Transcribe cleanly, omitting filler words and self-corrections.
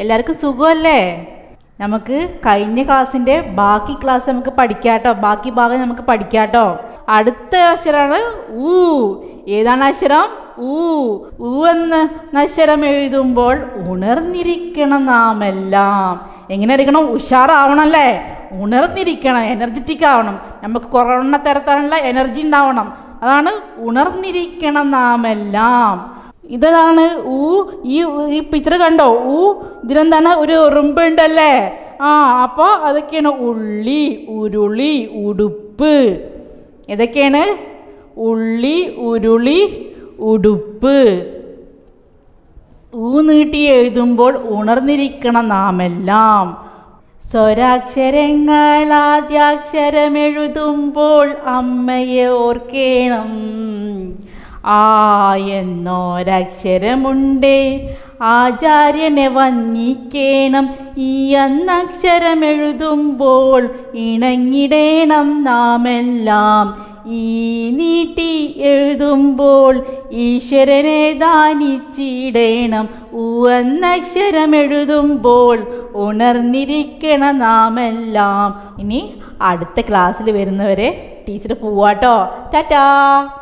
എല്ലാവർക്കും സുഖമല്ലേ? നമുക്ക് കഴിഞ്ഞ ക്ലാസ്സിൻ്റെ ബാക്കി ക്ലാസ് നമുക്ക് പഠിക്കാട്ടോ. ബാക്കി ഭാഗം നമുക്ക് പഠിക്കാട്ടോ. അടുത്ത അക്ഷരമാണ് ഊ. ഏതാണ് അക്ഷരം? ഊ. ഊ എന്ന അക്ഷരം എഴുതുമ്പോൾ ഉണർന്നിരിക്കണം നാമെല്ലാം. എങ്ങനെ ഇരിക്കണം? ഉഷാറാവണമല്ലേ? ഉണർന്നിരിക്കണം, എനർജറ്റിക് ആവണം. നമുക്ക് കൊറോണ തരത്തിലുള്ള എനർജി ഉണ്ടാവണം. അതാണ് ഉണർന്നിരിക്കണം നാമെല്ലാം. ഇതാണ് ഊ. ഈ പിക്ചർ കണ്ടോ? ഊ ഇതിലെന്താണ്? ഒരു ഉറുമ്പുണ്ടല്ലേ? അപ്പോൾ അതൊക്കെയാണ് ഉള്ളി, ഉരുളി, ഉടുപ്പ്. ഇതൊക്കെയാണ് ഉള്ളി, ഉരുളി, ഉടുപ്പ്. ഊ നീട്ടി എഴുതുമ്പോൾ ഉണർന്നിരിക്കണം നാമെല്ലാം. സ്വരാക്ഷരങ്ങൾ ആദ്യാക്ഷരമെഴുതുമ്പോൾ അമ്മയെ ഓർക്കണം. ആ എന്നൊരക്ഷരമുണ്ട്, ആചാര്യനെ വന്ദിക്കണം. ഈ എന്നക്ഷരമെഴുതുമ്പോൾ ഇണങ്ങിടേണം നാമെല്ലാം. ഈ നീട്ടി എഴുതുമ്പോൾ ഈശ്വരനെ ദാനിച്ചിടേണം. ഊ എന്നക്ഷരമെഴുതുമ്പോൾ ഉണർന്നിരിക്കണം നാമെല്ലാം. ഇനി അടുത്ത ക്ലാസ്സിൽ വരുന്നവരെ ടീച്ചർ പോവാട്ടോ. ടാറ്റാ.